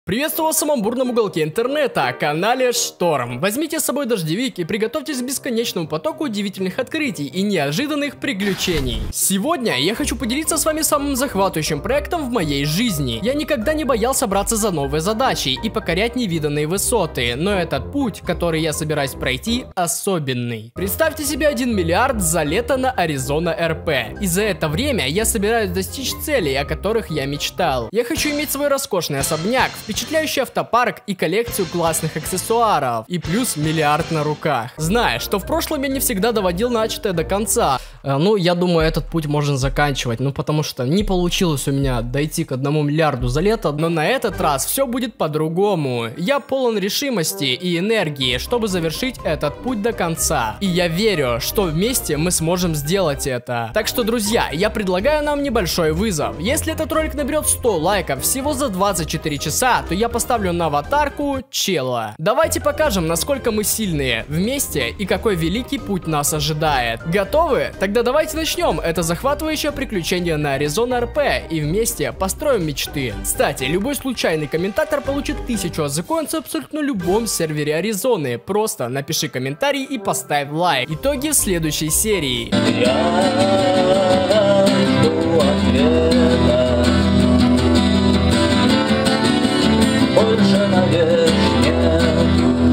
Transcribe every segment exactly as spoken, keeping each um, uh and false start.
Приветствую вас в самом бурном уголке интернета, канале Шторм. Возьмите с собой дождевик и приготовьтесь к бесконечному потоку удивительных открытий и неожиданных приключений. Сегодня я хочу поделиться с вами самым захватывающим проектом в моей жизни. Я никогда не боялся браться за новые задачи и покорять невиданные высоты, но этот путь, который я собираюсь пройти, особенный. Представьте себе один миллиард за лето на Аризона эр пи, и за это время я собираюсь достичь целей, о которых я мечтал. Я хочу иметь свой роскошный особняк, впечатляющий автопарк и коллекцию классных аксессуаров, и плюс миллиард на руках. Зная, что в прошлом я не всегда доводил начатое до конца, э, ну, я думаю, этот путь можно заканчивать, ну, потому что не получилось у меня дойти к одному миллиарду за лето, но на этот раз все будет по-другому. Я полон решимости и энергии, чтобы завершить этот путь до конца. И я верю, что вместе мы сможем сделать это. Так что, друзья, я предлагаю нам небольшой вызов. Если этот ролик наберет сто лайков всего за двадцать четыре часа, то я поставлю на аватарку чела. Давайте покажем, насколько мы сильные вместе и какой великий путь нас ожидает. Готовы? Тогда давайте начнем это захватывающее приключение на Аризона эр пи и вместе построим мечты. Кстати, любой случайный комментатор получит тысячу азекоинс в абсолютно любом сервере Аризоны. Просто напиши комментарий и поставь лайк. Итоги следующей серии. Я жду ответа. Больше надежд нет.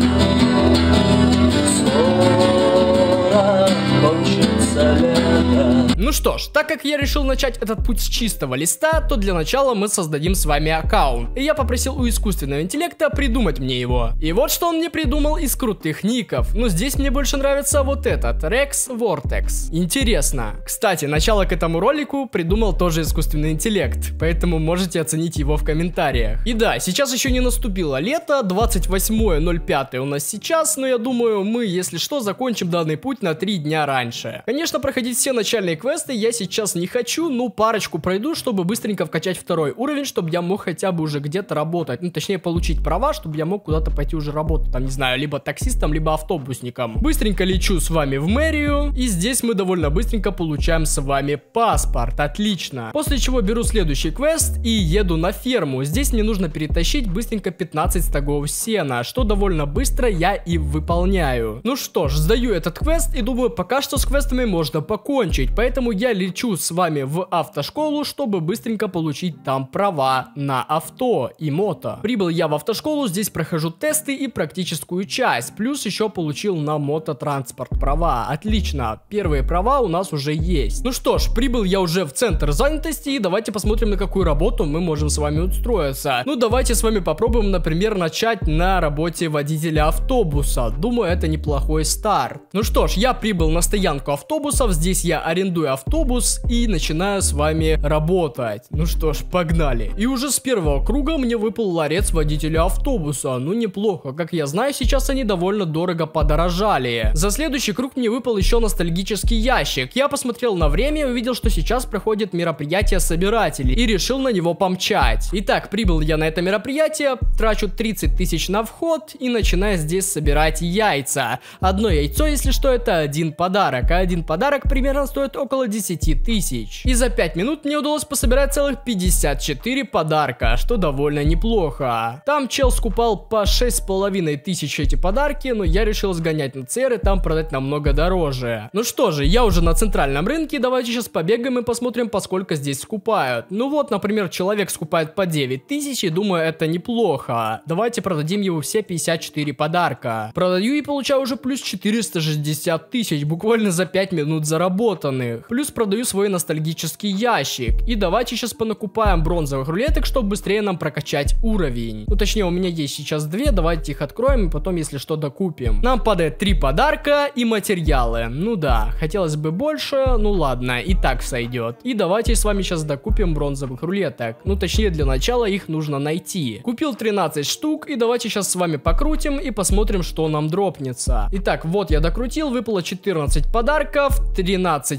Скоро кончится лето. Ну что ж, так как я решил начать этот путь с чистого листа, то для начала мы создадим с вами аккаунт. И я попросил у искусственного интеллекта придумать мне его. И вот что он мне придумал из крутых ников. Но здесь мне больше нравится вот этот, Rex Vortex. Интересно. Кстати, начало к этому ролику придумал тоже искусственный интеллект, поэтому можете оценить его в комментариях. И да, сейчас еще не наступило лето, двадцать восьмое ноль пятое у нас сейчас, но я думаю, мы, если что, закончим данный путь на три дня раньше. Конечно, проходить все начальные квесты я сейчас не хочу, ну парочку пройду, чтобы быстренько вкачать второй уровень, чтобы я мог хотя бы уже где-то работать, ну точнее получить права, чтобы я мог куда-то пойти уже работать, там не знаю, либо таксистом, либо автобусником. Быстренько лечу с вами в мэрию, и здесь мы довольно быстренько получаем с вами паспорт, отлично. После чего беру следующий квест и еду на ферму. Здесь мне нужно перетащить быстренько пятнадцать стогов сена, что довольно быстро я и выполняю. Ну что ж, сдаю этот квест и думаю, пока что с квестами можно покончить, поэтому я лечу с вами в автошколу, чтобы быстренько получить там права на авто и мото. Прибыл я в автошколу, здесь прохожу тесты и практическую часть, плюс еще получил на мототранспорт права. Отлично, первые права у нас уже есть. Ну что ж, прибыл я уже в центр занятости, и давайте посмотрим, на какую работу мы можем с вами устроиться. Ну давайте с вами попробуем, например, начать на работе водителя автобуса. Думаю, это неплохой старт. Ну что ж, я прибыл на стоянку автобусов, здесь я арендую автобус и начинаю с вами работать. Ну что ж, погнали. И уже с первого круга мне выпал ларец водителя автобуса. Ну неплохо, как я знаю, сейчас они довольно дорого подорожали. За следующий круг мне выпал еще ностальгический ящик. Я посмотрел на время и увидел, что сейчас проходит мероприятие собирателей, и решил на него помчать. Итак, прибыл я на это мероприятие, трачу тридцать тысяч на вход и начинаю здесь собирать яйца. Одно яйцо, если что, это один подарок, а один подарок примерно стоит около десяти тысяч. И за пять минут мне удалось пособирать целых пятьдесят четыре подарка, что довольно неплохо. Там чел скупал по шесть с половиной тысяч эти подарки, но я решил сгонять на ЦР и там продать намного дороже. Ну что же, я уже на центральном рынке, давайте сейчас побегаем и посмотрим, по сколько здесь скупают. Ну вот, например, человек скупает по девять тысяч, и думаю, это неплохо. Давайте продадим его все пятьдесят четыре подарка. Продаю и получаю уже плюс четыреста шестьдесят тысяч, буквально за пять минут заработанных. Плюс продаю свой ностальгический ящик. И давайте сейчас понакупаем бронзовых рулеток, чтобы быстрее нам прокачать уровень. Ну точнее, у меня есть сейчас две, давайте их откроем и потом, если что, докупим. Нам падает три подарка и материалы. Ну да, хотелось бы больше, ну ладно, и так сойдет. И давайте с вами сейчас докупим бронзовых рулеток. Ну точнее, для начала их нужно найти. Купил тринадцать штук, и давайте сейчас с вами покрутим и посмотрим, что нам дропнется. Итак, вот я докрутил, выпало четырнадцать подарков, тринадцать котиков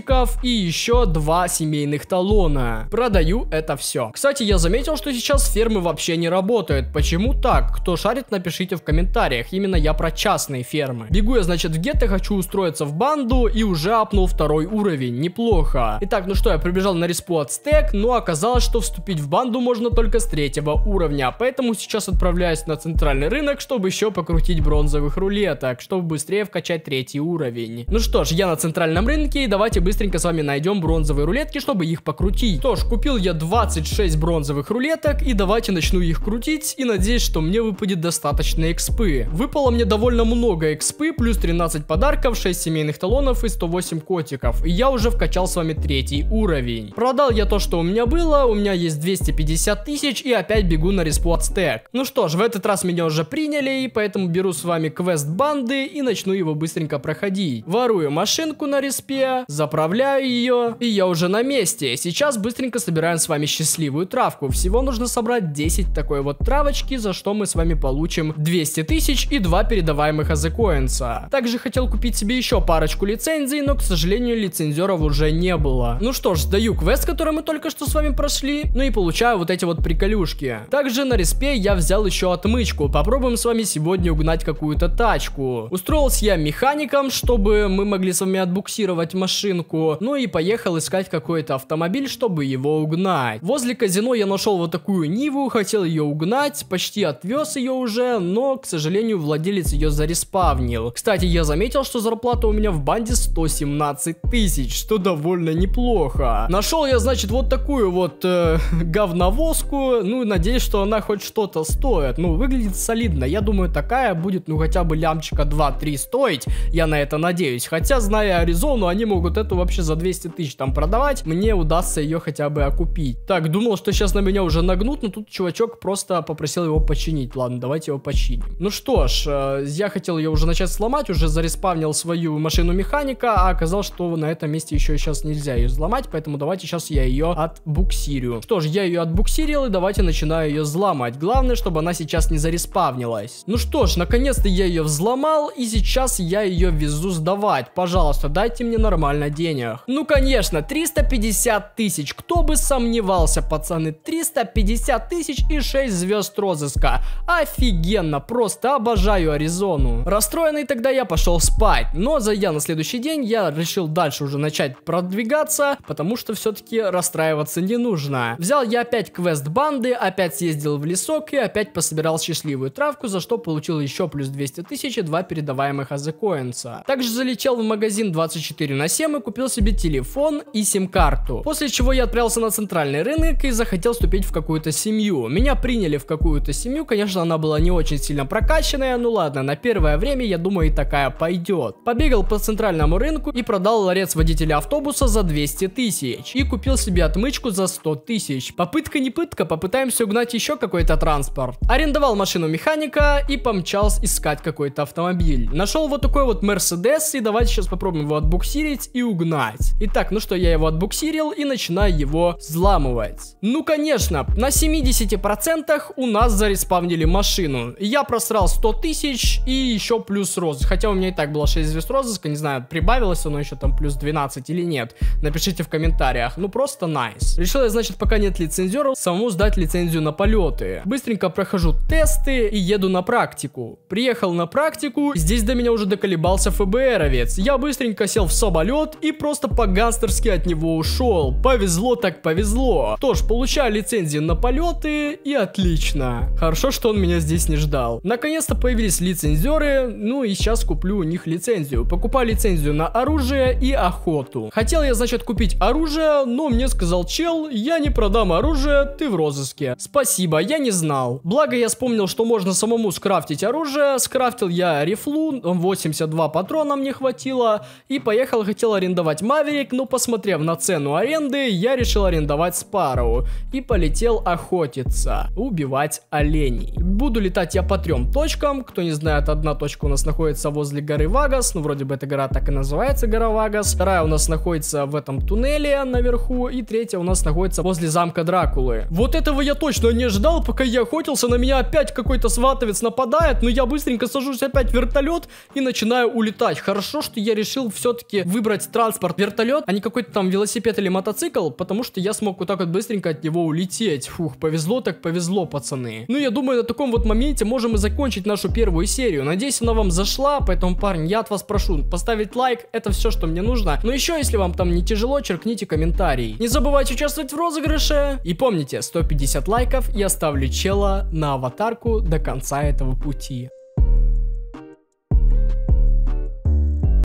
котиков и еще два семейных талона. Продаю это все. Кстати, я заметил, что сейчас фермы вообще не работают. Почему так? Кто шарит, напишите в комментариях. Именно я про частные фермы. Бегу я, значит, в гетто, хочу устроиться в банду и уже апнул второй уровень. Неплохо. Итак, ну что, я прибежал на респу от стек, но оказалось, что вступить в банду можно только с третьего уровня. Поэтому сейчас отправляюсь на центральный рынок, чтобы еще покрутить бронзовых рулеток, чтобы быстрее вкачать третий уровень. Ну что ж, я на центральном рынке, и давайте быстренько с вами найдем бронзовые рулетки, чтобы их покрутить. Что ж, купил я двадцать шесть бронзовых рулеток, и давайте начну их крутить, и надеюсь, что мне выпадет достаточно экспы. Выпало мне довольно много экспы, плюс тринадцать подарков, шесть семейных талонов и сто восемь котиков. И я уже вкачал с вами третий уровень. Продал я то, что у меня было, у меня есть двести пятьдесят тысяч, и опять бегу на респу от стек. Ну что ж, в этот раз меня уже приняли, и поэтому беру с вами квест банды и начну его быстренько проходить. Ворую машинку на респе, заправляю ее, и я уже на месте. Сейчас быстренько собираем с вами счастливую травку. Всего нужно собрать десять такой вот травочки, за что мы с вами получим двести тысяч и два передаваемых азекоинса. Также хотел купить себе еще парочку лицензий, но, к сожалению, лицензеров уже не было. Ну что ж, сдаю квест, который мы только что с вами прошли, ну и получаю вот эти вот приколюшки. Также на респе я взял еще отмычку. Попробуем с вами сегодня угнать какую-то тачку. Устроился я механиком, чтобы мы могли с вами отбуксировать машинку. Ну и поехал искать какой-то автомобиль, чтобы его угнать. Возле казино я нашел вот такую Ниву, хотел ее угнать, почти отвез ее уже, но, к сожалению, владелец ее зареспавнил. Кстати, я заметил, что зарплата у меня в банде сто семнадцать тысяч, что довольно неплохо. Нашел я, значит, вот такую вот э, говновозку, ну и надеюсь, что она хоть что-то стоит. Ну, выглядит солидно. Я думаю, такая будет, ну, хотя бы лямчика два-три стоить. Я на это надеюсь. Хотя, зная Аризону, они могут эту вообще за двести тысяч там продавать. Мне удастся ее хотя бы окупить. Так, думал, что сейчас на меня уже нагнут, но тут чувачок просто попросил его починить. Ладно, давайте его починим. Ну что ж, э, я хотел ее уже начать сломать, уже зареспавнил свою машину механика, а оказалось, что на этом месте еще сейчас нельзя ее взломать, поэтому давайте сейчас я ее отбуксирю. Что ж, я ее отбуксирил, и давайте начинаю ее взломать. Главное, чтобы она сейчас не зареспавнилась. Ну что ж, наконец-то я ее взломал, и сейчас я ее везу сдавать. Пожалуйста, дайте мне нормально денег. Ну, конечно, триста пятьдесят тысяч. Кто бы сомневался, пацаны. триста пятьдесят тысяч и шесть звезд розыска. Офигенно, просто обожаю Аризону. Расстроенный тогда я пошел спать. Но зайдя на следующий день, я решил дальше уже начать продвигаться, потому что все-таки расстраиваться не нужно. Взял я опять квест банды, опять съездил в лесок и опять пособирал счастливую травку, за что получил еще плюс двести тысяч и два передаваемых азекоинса. Также залетел в магазин двадцать четыре на семь и купил себе телефон и сим-карту. После чего я отправился на центральный рынок и захотел вступить в какую-то семью. Меня приняли в какую-то семью, конечно, она была не очень сильно прокачанная, ну ладно, на первое время, я думаю, и такая пойдет. Побегал по центральному рынку и продал ларец водителя автобуса за двести тысяч. И купил себе отмычку за сто тысяч. Попытка не пытка, попытаемся угнать еще какой-то транспорт. Арендовал машину механика и помчался искать какой-то автомобиль. Нашел вот такой вот Мерседес, и давайте сейчас попробуем его отбуксирить и угнать. Итак, ну что, я его отбуксирил и начинаю его взламывать. Ну, конечно, на семидесяти процентах у нас зареспавнили машину. Я просрал сто тысяч и еще плюс розыск. Хотя у меня и так было шесть звезд розыска, не знаю, прибавилось оно еще там плюс двенадцать или нет. Напишите в комментариях. Ну, просто найс. Решил я, значит, пока нет лицензеров, самому сдать лицензию на полеты. Быстренько прохожу тесты и еду на практику. Приехал на практику, здесь до меня уже доколебался ФБРовец. Я быстренько сел в самолет и просто по-гангстерски от него ушел. Повезло так повезло. Что ж, получаю лицензию на полеты и отлично. Хорошо, что он меня здесь не ждал. Наконец-то появились лицензеры, ну и сейчас куплю у них лицензию. Покупаю лицензию на оружие и охоту. Хотел я, значит, купить оружие, но мне сказал чел, я не продам оружие, ты в розыске. Спасибо, я не знал. Благо я вспомнил, что можно самому скрафтить оружие. Скрафтил я рифлу, восемьдесят два патрона мне хватило. И поехал, хотел арендовать Маверик, но посмотрев на цену аренды, я решил арендовать Спарроу. И полетел охотиться, убивать оленей. Буду летать я по трем точкам. Кто не знает, одна точка у нас находится возле горы Вагас. Ну, вроде бы эта гора так и называется, гора Вагас. Вторая у нас находится в этом туннеле наверху. И третья у нас находится возле замка Дракулы. Вот этого я точно не ждал, пока я охотился. На меня опять какой-то сватовец нападает. Но я быстренько сажусь опять в вертолет и начинаю улетать. Хорошо, что я решил все-таки выбрать транспорт транспорт, вертолет, а не какой-то там велосипед или мотоцикл, потому что я смог вот так вот быстренько от него улететь. Фух, повезло так повезло, пацаны. Ну, я думаю, на таком вот моменте можем и закончить нашу первую серию. Надеюсь, она вам зашла, поэтому, парень, я от вас прошу поставить лайк, это все, что мне нужно. Но еще, если вам там не тяжело, черкните комментарий. Не забывайте участвовать в розыгрыше. И помните, сто пятьдесят лайков я ставлю чела на аватарку до конца этого пути.